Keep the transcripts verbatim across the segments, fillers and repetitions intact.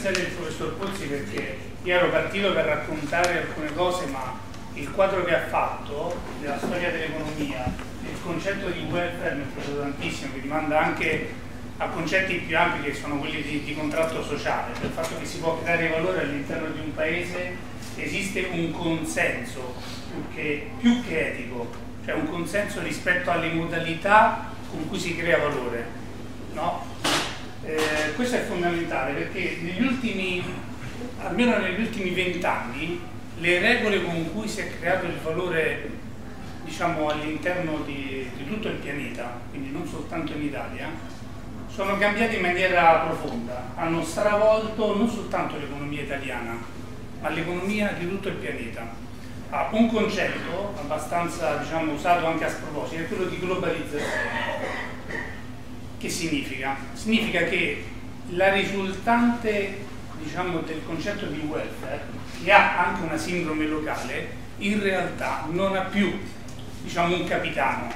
ringraziare il professor Pozzi perché io ero partito per raccontare alcune cose, ma il quadro che ha fatto della storia dell'economia, il concetto di welfare mi è piaciuto tantissimo, che rimanda anche a concetti più ampi che sono quelli di, di contratto sociale, cioè il fatto che si può creare valore all'interno di un paese, esiste un consenso più che, più che etico, cioè un consenso rispetto alle modalità con cui si crea valore, no? Eh, questo è fondamentale perché negli ultimi, almeno negli ultimi vent'anni, le regole con cui si è creato il valore, diciamo, all'interno di, di tutto il pianeta, quindi non soltanto in Italia, sono cambiate in maniera profonda, hanno stravolto non soltanto l'economia italiana, ma l'economia di tutto il pianeta. Ah, un concetto abbastanza, diciamo, usato anche a sproposito è quello di globalizzazione. Che significa? Significa che la risultante, diciamo, del concetto di welfare, che ha anche una sindrome locale, in realtà non ha più, diciamo, un capitano,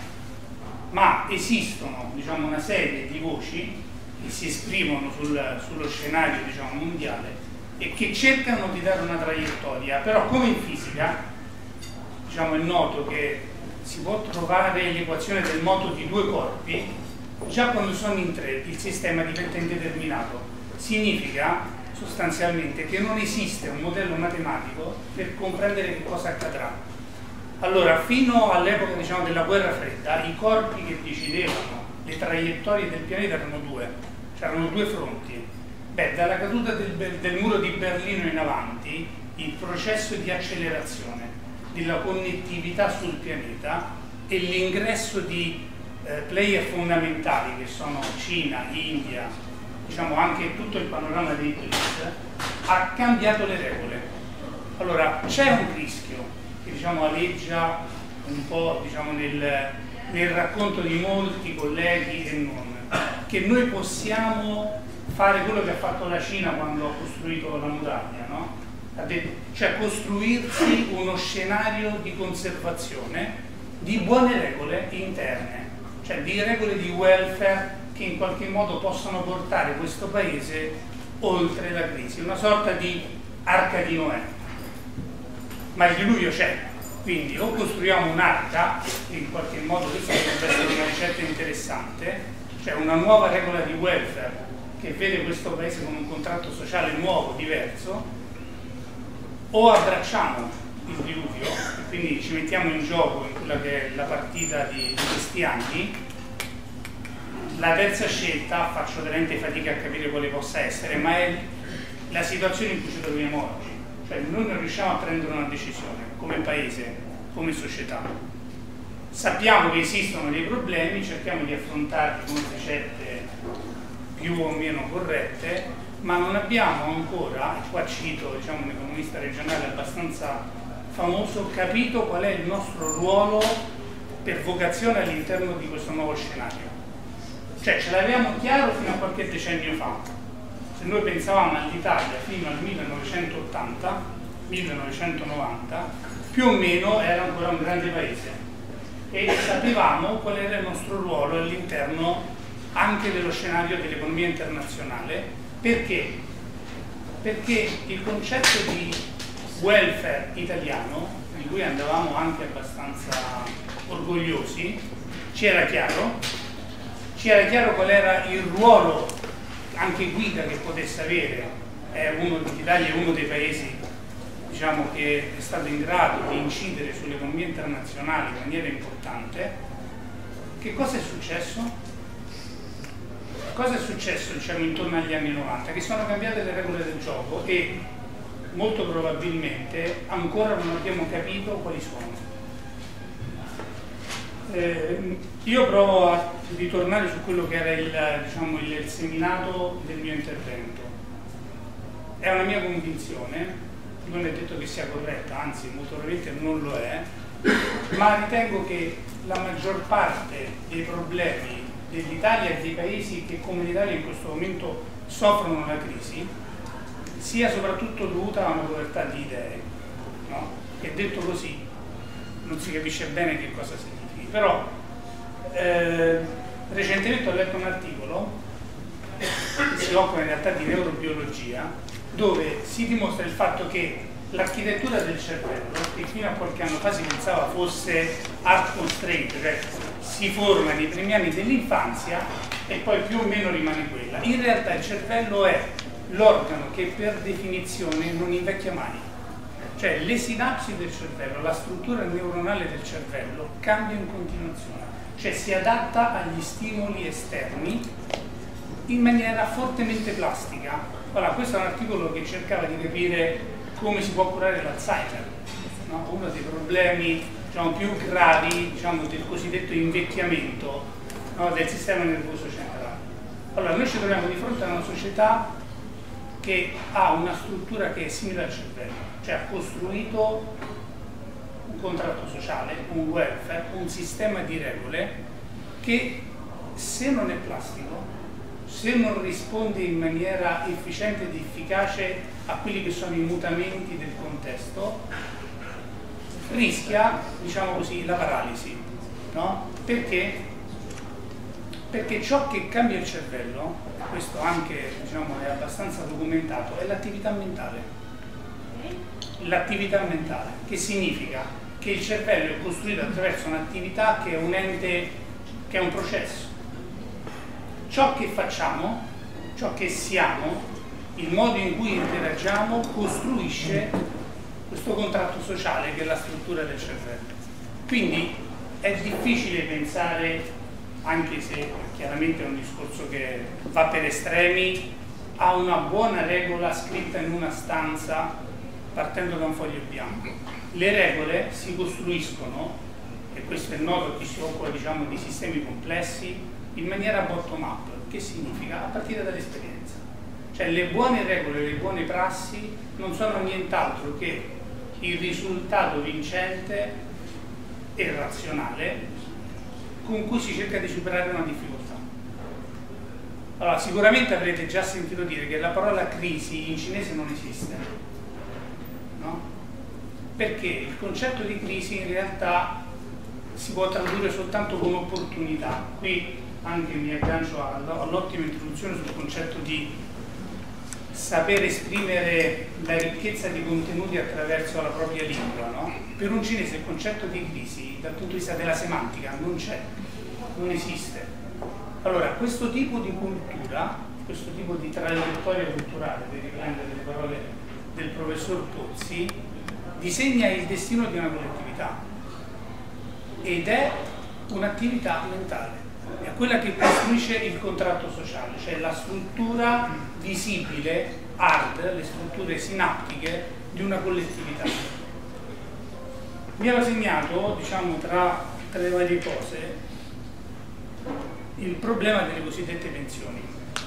ma esistono, diciamo, una serie di voci che si esprimono sul, sullo scenario, diciamo, mondiale e che cercano di dare una traiettoria, però come in fisica, diciamo, è noto che si può trovare l'equazione del moto di due corpi. Già quando sono in tre il sistema diventa indeterminato, significa sostanzialmente che non esiste un modello matematico per comprendere che cosa accadrà. Allora, fino all'epoca, diciamo, della guerra fredda, i corpi che decidevano le traiettorie del pianeta erano due, c'erano due fronti. Beh, dalla caduta del, del muro di Berlino in avanti, il processo di accelerazione della connettività sul pianeta e l'ingresso di player fondamentali che sono Cina, India, diciamo anche tutto il panorama dei B R I C S, ha cambiato le regole. Allora c'è un rischio che, diciamo, aleggia un po', diciamo, nel, nel racconto di molti colleghi e non, che noi possiamo fare quello che ha fatto la Cina quando ha costruito la muraglia, no? Ha detto, cioè costruirsi uno scenario di conservazione di buone regole interne, cioè di regole di welfare che in qualche modo possano portare questo paese oltre la crisi, una sorta di arca di Noè. Ma il diluvio c'è, quindi o costruiamo un'arca, e in qualche modo questa potrebbe essere una ricetta interessante, cioè una nuova regola di welfare che vede questo paese con un contratto sociale nuovo, diverso, o abbracciamo il diluvio e quindi ci mettiamo in gioco in quella che è la partita di, di questi anni. La terza scelta faccio veramente fatica a capire quale possa essere, ma è la situazione in cui ci troviamo oggi, cioè noi non riusciamo a prendere una decisione come paese, come società. Sappiamo che esistono dei problemi, cerchiamo di affrontarli con ricette più o meno corrette, ma non abbiamo ancora, e qua cito, diciamo, un economista regionale abbastanza famoso, capito qual è il nostro ruolo per vocazione all'interno di questo nuovo scenario. Cioè ce l'avevamo chiaro fino a qualche decennio fa. Se noi pensavamo all'Italia fino al millenovecentottanta millenovecentonovanta, più o meno era ancora un grande paese e sapevamo qual era il nostro ruolo all'interno anche dello scenario dell'economia internazionale. Perché? Perché il concetto di welfare italiano, di cui andavamo anche abbastanza orgogliosi, ci era chiaro, ci era chiaro qual era il ruolo anche guida che potesse avere. È uno, l'Italia è uno dei paesi, diciamo, che è stato in grado di incidere sull'economia internazionale in maniera importante. Che cosa è successo? Cosa è successo, diciamo, intorno agli anni novanta? Che sono cambiate le regole del gioco e molto probabilmente ancora non abbiamo capito quali sono. Eh, io provo a ritornare su quello che era il, diciamo, il, il seminato del mio intervento. È una mia convinzione, non è detto che sia corretta, anzi molto probabilmente non lo è, ma ritengo che la maggior parte dei problemi dell'Italia e dei paesi che come l'Italia in questo momento soffrono la crisi sia soprattutto dovuta a una povertà di idee, no? Che detto così non si capisce bene che cosa significhi, però eh, recentemente ho letto un articolo che si si occupa in realtà di neurobiologia, dove si dimostra il fatto che l'architettura del cervello, che fino a qualche anno fa si pensava fosse art constraint, cioè si forma nei primi anni dell'infanzia e poi più o meno rimane quella. In realtà il cervello è l'organo che per definizione non invecchia mai. Cioè le sinapsi del cervello, la struttura neuronale del cervello cambia in continuazione, cioè si adatta agli stimoli esterni in maniera fortemente plastica. Allora, questo è un articolo che cercava di capire come si può curare l'Alzheimer, no? Uno dei problemi, diciamo, più gravi, diciamo, del cosiddetto invecchiamento, no, del sistema nervoso centrale. Allora, noi ci troviamo di fronte a una società che ha una struttura che è simile al cervello, cioè ha costruito un contratto sociale, un welfare, un sistema di regole che, se non è plastico, se non risponde in maniera efficiente ed efficace a quelli che sono i mutamenti del contesto, rischia, diciamo così, la paralisi, no? Perché? Perché ciò che cambia il cervello, questo anche, diciamo, è abbastanza documentato, è l'attività mentale. L'attività mentale, che significa che il cervello è costruito attraverso un'attività che è un ente, che è un processo. Ciò che facciamo, ciò che siamo, il modo in cui interagiamo costruisce questo contratto sociale che è la struttura del cervello. Quindi è difficile pensare, anche se chiaramente è un discorso che va per estremi, a una buona regola scritta in una stanza partendo da un foglio bianco. Le regole si costruiscono, e questo è noto a chi si occupa, diciamo, di sistemi complessi, in maniera bottom up, che significa a partire dall'esperienza. Cioè le buone regole, le buone prassi non sono nient'altro che il risultato vincente e razionale con cui si cerca di superare una difficoltà. Allora, sicuramente avrete già sentito dire che la parola crisi in cinese non esiste, no? Perché il concetto di crisi in realtà si può tradurre soltanto come opportunità. Qui anche mi aggancio all'ottima introduzione sul concetto di saper esprimere la ricchezza di contenuti attraverso la propria lingua, no? Per un cinese il concetto di crisi dal punto di vista della semantica non c'è, non esiste. Allora, questo tipo di cultura, questo tipo di traiettoria culturale, per riprendere le parole del professor Pozzi, disegna il destino di una collettività ed è un'attività mentale. È quella che costruisce il contratto sociale, cioè la struttura visibile, hard, le strutture sinaptiche di una collettività. Mi ero segnato, diciamo, tra, tra le varie cose, il problema delle cosiddette pensioni.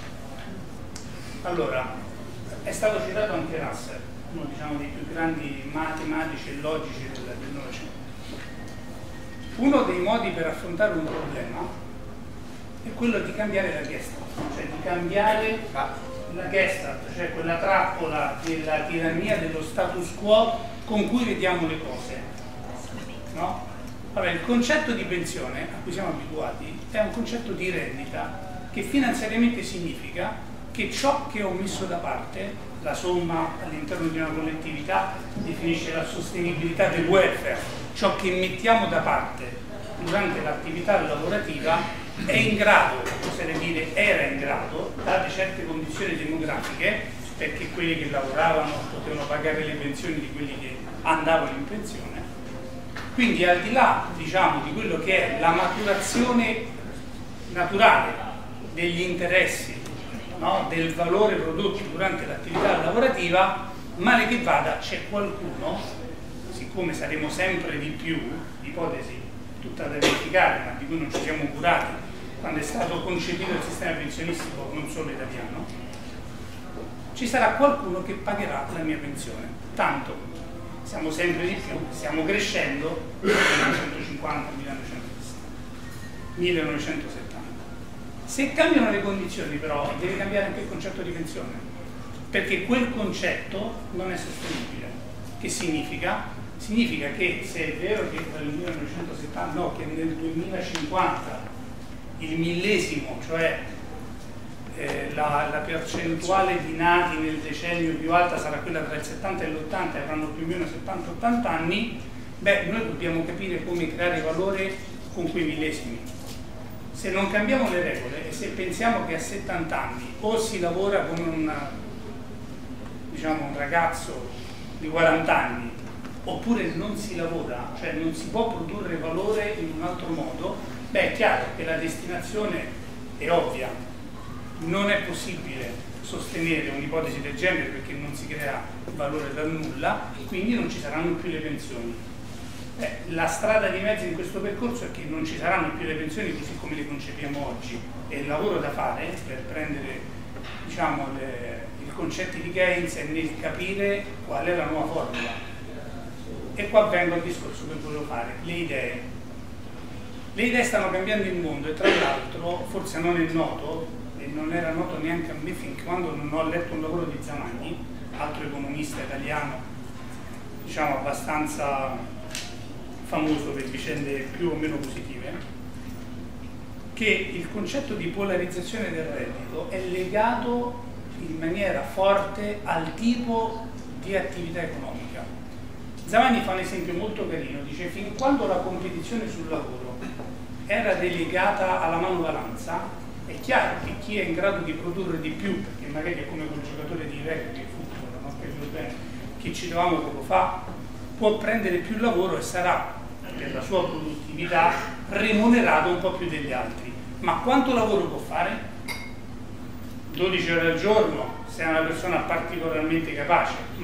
Allora, è stato citato anche Russell, uno, diciamo, dei più grandi matematici e logici del, del Novecento. Uno dei modi per affrontare un problema è quello di cambiare la Gestalt, cioè di cambiare la Gestalt, cioè quella trappola della tirannia dello status quo con cui vediamo le cose, no? Allora, il concetto di pensione a cui siamo abituati è un concetto di rendita che finanziariamente significa che ciò che ho messo da parte, la somma all'interno di una collettività definisce la sostenibilità del welfare, ciò che mettiamo da parte durante l'attività lavorativa è in grado, oserei dire era in grado, date certe condizioni demografiche, perché quelli che lavoravano potevano pagare le pensioni di quelli che andavano in pensione. Quindi al di là, diciamo, di quello che è la maturazione naturale degli interessi, no, del valore prodotto durante l'attività lavorativa, male che vada c'è qualcuno, siccome saremo sempre di più, ipotesi tutta da verificare ma di cui non ci siamo curati quando è stato concepito il sistema pensionistico non solo italiano, ci sarà qualcuno che pagherà la mia pensione. Tanto siamo sempre di più, stiamo crescendo, millenovecentocinquanta millenovecentosettanta. Se cambiano le condizioni però deve cambiare anche il concetto di pensione, perché quel concetto non è sostenibile. Che significa? Significa che se è vero che nel millenovecentosettanta, no, che nel duemilacinquanta il millesimo, cioè eh, la, la percentuale di nati nel decennio più alta sarà quella tra il settanta e l'ottanta, e avranno più o meno settanta ottanta anni, beh, noi dobbiamo capire come creare valore con quei millesimi. Se non cambiamo le regole e se pensiamo che a settanta anni o si lavora come un, diciamo, un ragazzo di quaranta anni, oppure non si lavora, cioè non si può produrre valore in un altro modo, beh, è chiaro che la destinazione è ovvia. Non è possibile sostenere un'ipotesi del genere perché non si crea valore dal nulla, quindi non ci saranno più le pensioni. Eh, la strada di mezzo in questo percorso è che non ci saranno più le pensioni così come le concepiamo oggi, e il lavoro da fare per prendere, diciamo, le, i concetti di Keynes è nel capire qual è la nuova formula. E qua vengo al discorso che volevo fare, le idee. Le idee stanno cambiando il mondo, e tra l'altro forse non è noto, e non era noto neanche a me fin quando non ho letto un lavoro di Zamagni, altro economista italiano, diciamo abbastanza famoso per vicende più o meno positive, che il concetto di polarizzazione del reddito è legato in maniera forte al tipo di attività economica. Zamagni fa un esempio molto carino, dice: fin quando la competizione sul lavoro era delegata alla manovalanza, è chiaro che chi è in grado di produrre di più, perché magari è come quel giocatore di rugby, football, no? Che citavamo poco fa, può prendere più lavoro e sarà per la sua produttività remunerato un po' più degli altri. Ma quanto lavoro può fare? dodici ore al giorno, se è una persona particolarmente capace, ma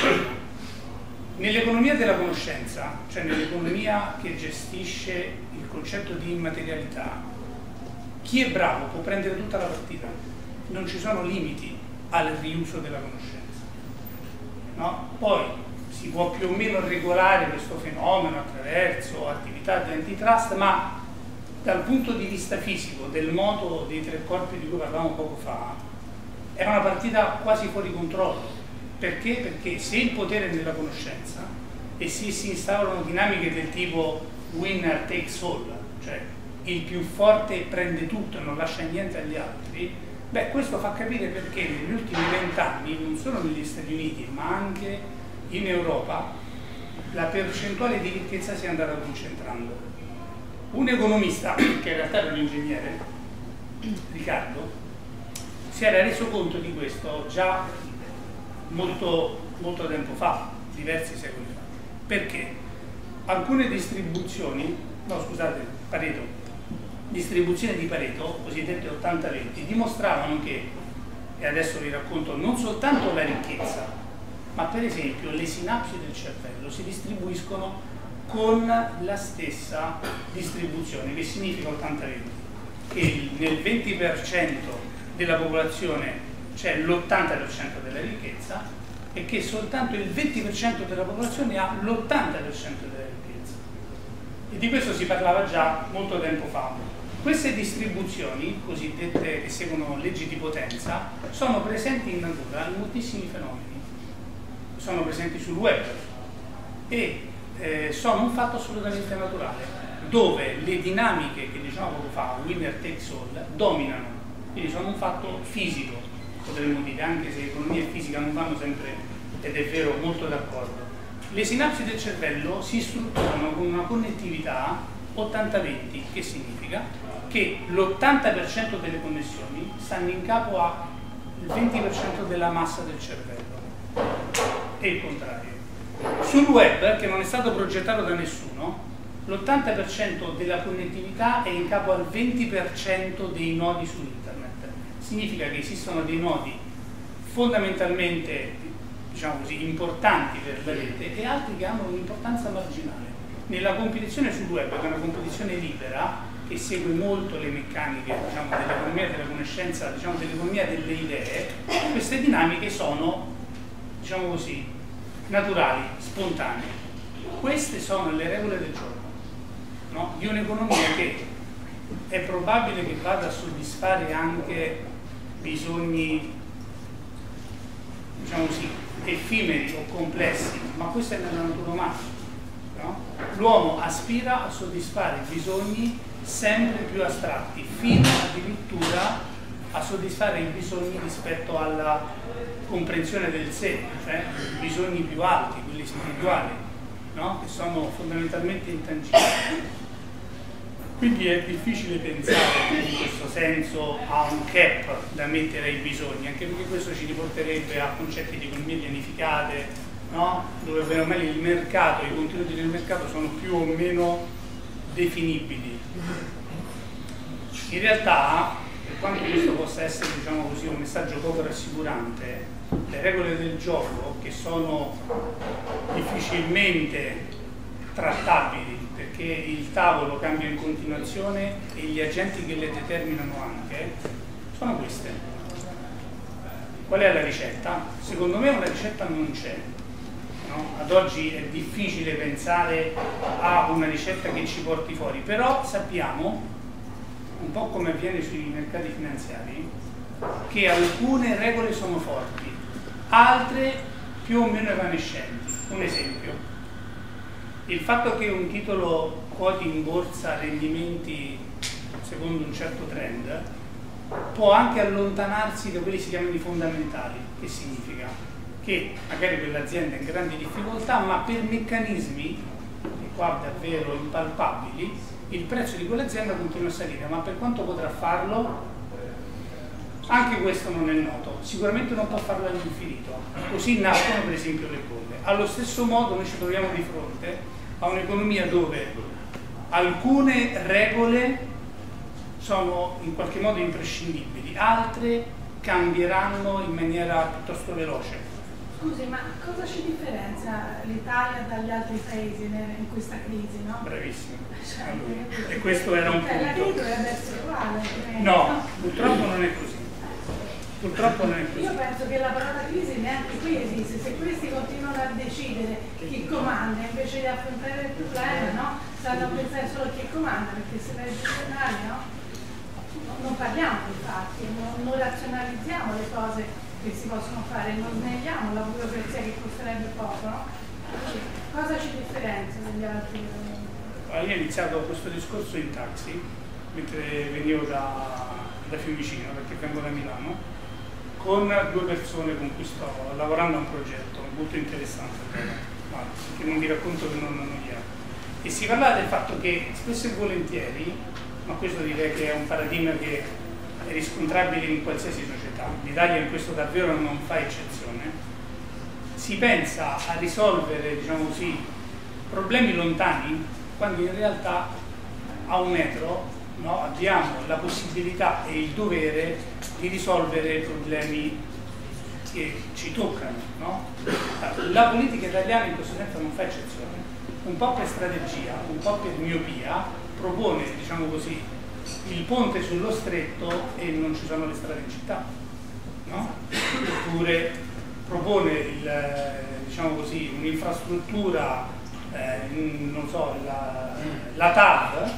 nell'economia della conoscenza, cioè nell'economia che gestisce il concetto di immaterialità, chi è bravo può prendere tutta la partita, non ci sono limiti al riuso della conoscenza, no? Poi si può più o meno regolare questo fenomeno attraverso attività di antitrust, ma dal punto di vista fisico, del moto dei tre corpi di cui parlavamo poco fa, è una partita quasi fuori controllo. Perché? Perché se il potere è nella conoscenza e se si instaurano dinamiche del tipo winner takes all, cioè il più forte prende tutto e non lascia niente agli altri, beh, questo fa capire perché negli ultimi vent'anni, non solo negli Stati Uniti, ma anche in Europa, la percentuale di ricchezza si è andata concentrando. Un economista, che in realtà era un ingegnere, Riccardo, si era reso conto di questo già molto, molto tempo fa, diversi secoli fa. Perché? Alcune distribuzioni, no scusate, Pareto, distribuzioni di Pareto, cosiddette ottanta venti, dimostravano che, e adesso vi racconto, non soltanto la ricchezza, ma per esempio le sinapsi del cervello si distribuiscono con la stessa distribuzione. Che significa ottanta venti? Che nel venti per cento della popolazione c'è l'ottanta per cento della ricchezza, e che soltanto il venti per cento della popolazione ha l'ottanta per cento della ricchezza. E di questo si parlava già molto tempo fa. Queste distribuzioni, cosiddette, che seguono leggi di potenza, sono presenti in natura in moltissimi fenomeni. Sono presenti sul web e eh, sono un fatto assolutamente naturale, dove le dinamiche che diciamo poco fa, winner takes all, dominano, quindi sono un fatto fisico, potremmo dire, anche se economia e fisica non vanno sempre, ed è vero, molto d'accordo. Le sinapsi del cervello si strutturano con una connettività ottanta venti, che significa che l'ottanta per cento delle connessioni stanno in capo al venti per cento della massa del cervello. E il contrario. Sul web, che non è stato progettato da nessuno, l'ottanta per cento della connettività è in capo al venti per cento dei nodi su internet. Significa che esistono dei nodi fondamentalmente, diciamo così, importanti per la rete e altri che hanno un'importanza marginale. Nella competizione sul web, che è una competizione libera, che segue molto le meccaniche, diciamo, dell'economia della conoscenza, diciamo, dell'economia delle idee, queste dinamiche sono, diciamo così, naturali, spontanee. Queste sono le regole del gioco, no? Di un'economia che è probabile che vada a soddisfare anche bisogni, diciamo così, effimeri o complessi, ma questo è nella natura umana, no? L'uomo aspira a soddisfare bisogni sempre più astratti, fino addirittura a soddisfare i bisogni rispetto alla comprensione del sé, cioè i bisogni più alti, quelli spirituali, no? Che sono fondamentalmente intangibili. Quindi è difficile pensare in questo senso a un cap da mettere ai bisogni, anche perché questo ci riporterebbe a concetti di economie pianificate, no? Dove bene o male il mercato, i contenuti del mercato sono più o meno definibili. In realtà, per quanto questo possa essere, diciamo così, un messaggio poco rassicurante, le regole del gioco, che sono difficilmente trattabili, perché il tavolo cambia in continuazione e gli agenti che le determinano anche, sono queste. Qual è la ricetta? Secondo me una ricetta non c'è. No? Ad oggi è difficile pensare a una ricetta che ci porti fuori, però sappiamo, un po' come avviene sui mercati finanziari, che alcune regole sono forti, altre più o meno evanescenti. Un esempio: il fatto che un titolo quoti in borsa rendimenti secondo un certo trend può anche allontanarsi da quelli che si chiamano i fondamentali. Che significa? Che magari quell'azienda è in grandi difficoltà, ma per meccanismi, e qua davvero impalpabili, il prezzo di quell'azienda continua a salire, ma per quanto potrà farlo? Anche questo non è noto, sicuramente non può farlo all'infinito. Così nascono per esempio le bolle. Allo stesso modo noi ci troviamo di fronte a un'economia dove alcune regole sono in qualche modo imprescindibili, altre cambieranno in maniera piuttosto veloce. Scusi, ma cosa ci differenzia l'Italia dagli altri paesi in questa crisi, no? Bravissimo. Allora, e questo era un punto. La crisi dovrebbe essere uguale. No, purtroppo non è così. Purtroppo non è così. Io penso che la parola crisi neanche qui esiste. Se questi continuano a decidere chi comanda invece di affrontare il problema, no? Stanno a pensare solo a chi comanda, perché se legge i giornali, no? Non parliamo di fatti, non, non razionalizziamo le cose che si possono fare, non snelliamo la burocrazia che costerebbe poco, no? Cosa ci differenzia dagli altri? Allora, io ho iniziato questo discorso in taxi mentre venivo da, da Fiumicino, perché vengo da Milano, con due persone con cui sto lavorando a un progetto molto interessante, che non vi racconto per non annoiare. E si parlava del fatto che spesso e volentieri, ma questo direi che è un paradigma che è riscontrabile in qualsiasi società, l'Italia in questo davvero non fa eccezione, si pensa a risolvere, diciamo così, problemi lontani, quando in realtà a un metro, no, abbiamo la possibilità e il dovere di risolvere problemi che ci toccano. No? La politica italiana in questo senso non fa eccezione, un po' per strategia, un po' per miopia, propone, diciamo così, il ponte sullo stretto e non ci sono le strade in città, no? Oppure propone il, diciamo così, un'infrastruttura, eh, non so, la, la T A V,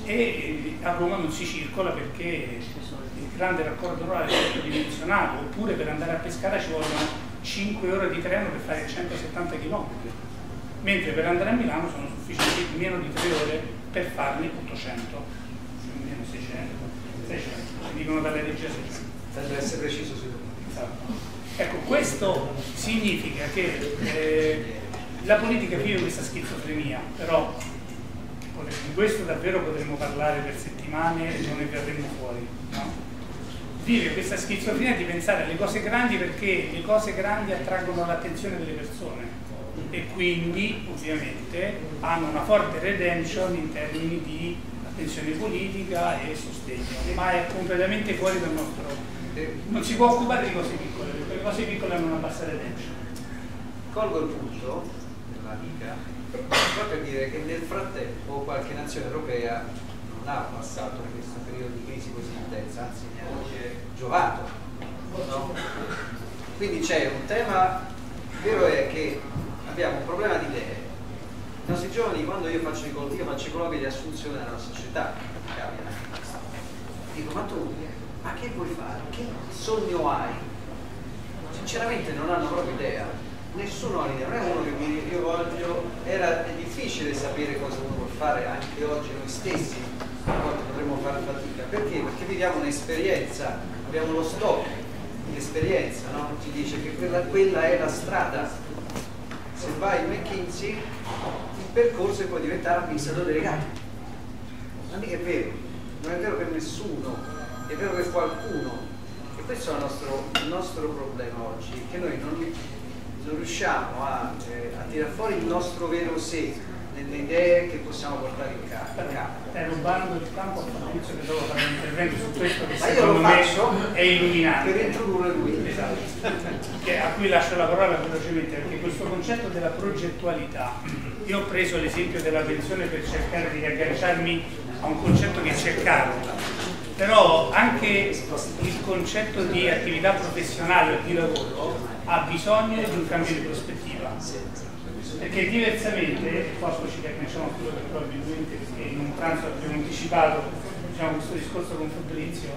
e a Roma non si circola perché il grande raccordo rurale è sottodimensionato, oppure per andare a pescare ci vogliono cinque ore di treno per fare centosettanta chilometri, mentre per andare a Milano sono sufficienti meno di tre ore per farne ottocento, meno seicento, seicento, si dicono dalle regie seicento. Per essere preciso sui numeri. Esatto. Ecco, questo significa che eh, la politica vive questa schizofrenia, però di questo davvero potremmo parlare per settimane e non ne verremo fuori, no? Vive questa schizofrenia di pensare alle cose grandi perché le cose grandi attraggono l'attenzione delle persone e quindi ovviamente hanno una forte redemption in termini di attenzione politica e sostegno, ma è completamente fuori dal nostro... non si può occupare di cose piccole, perché le cose piccole hanno una bassa redemption. Colgo il punto dell'amica proprio per dire che nel frattempo qualche nazione europea non ha passato questo periodo di crisi così intensa, anzi ne ha anche giovato, no? Quindi c'è un tema, il vero è che abbiamo un problema di idee. I nostri giovani, quando io faccio i colloqui, io faccio i colloqui di assunzione nella società, dico, ma tu, ma che vuoi fare? Che sogno hai? Sinceramente non hanno proprio idea. Nessuno ha l'idea, non è uno che mi dice io voglio, era, è difficile sapere cosa uno vuole fare, anche oggi noi stessi a volte potremmo far fa fatica. Perché? Perché viviamo un'esperienza, abbiamo lo stock di esperienza, no? Ci dice che quella, quella è la strada. Se vai in McKinsey, il percorso è poi diventare amministratore delegato. Ma mica è vero, non è vero per nessuno, è vero per qualcuno. E questo è il nostro, il nostro problema oggi, che noi non, non riusciamo a, eh, a tirare fuori il nostro vero sé nelle idee che possiamo portare in campo. Stai rubando il campo a Fabrizio, che dopo fare un intervento su questo che Ma io secondo lo me faccio è illuminante. per introdurre lui. Esatto. Che a cui lascio la parola velocemente, perché questo concetto della progettualità, io ho preso l'esempio della pensione per cercare di riagganciarmi a un concetto che c'è caro, però anche il concetto di attività professionale o di lavoro ha bisogno di un cambio di prospettiva. Perché diversamente, qua poi ci riagganciamo a quello che probabilmente, perché in un pranzo abbiamo anticipato, diciamo, questo discorso con Fabrizio,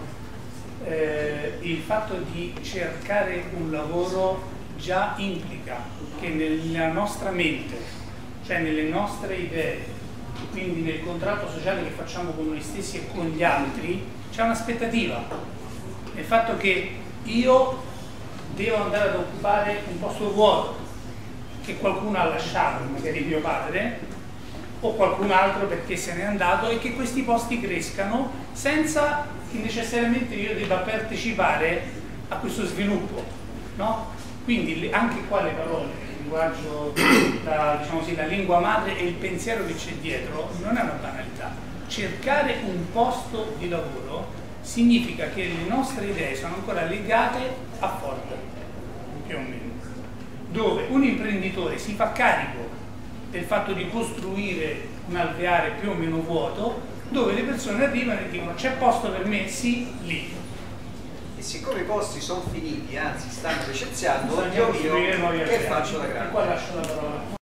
eh, il fatto di cercare un lavoro già implica che nella nostra mente, cioè nelle nostre idee, quindi nel contratto sociale che facciamo con noi stessi e con gli altri, c'è un'aspettativa. Il fatto che io devo andare ad occupare un posto vuoto, che qualcuno ha lasciato, magari mio padre, o qualcun altro perché se n'è andato, e che questi posti crescano senza che necessariamente io debba partecipare a questo sviluppo, no? Quindi anche qua le parole, il linguaggio, la, diciamo così, la lingua madre e il pensiero che c'è dietro non è una banalità. Cercare un posto di lavoro significa che le nostre idee sono ancora legate a Ford, più o meno, dove un imprenditore si fa carico del fatto di costruire un alveare più o meno vuoto, dove le persone arrivano e dicono c'è posto per me? Sì, lì. E siccome i posti sono finiti, anzi stanno licenziando, Bisogna oddio mio, costruire nuovi che alveari. faccio da E grande? qua lascio la parola.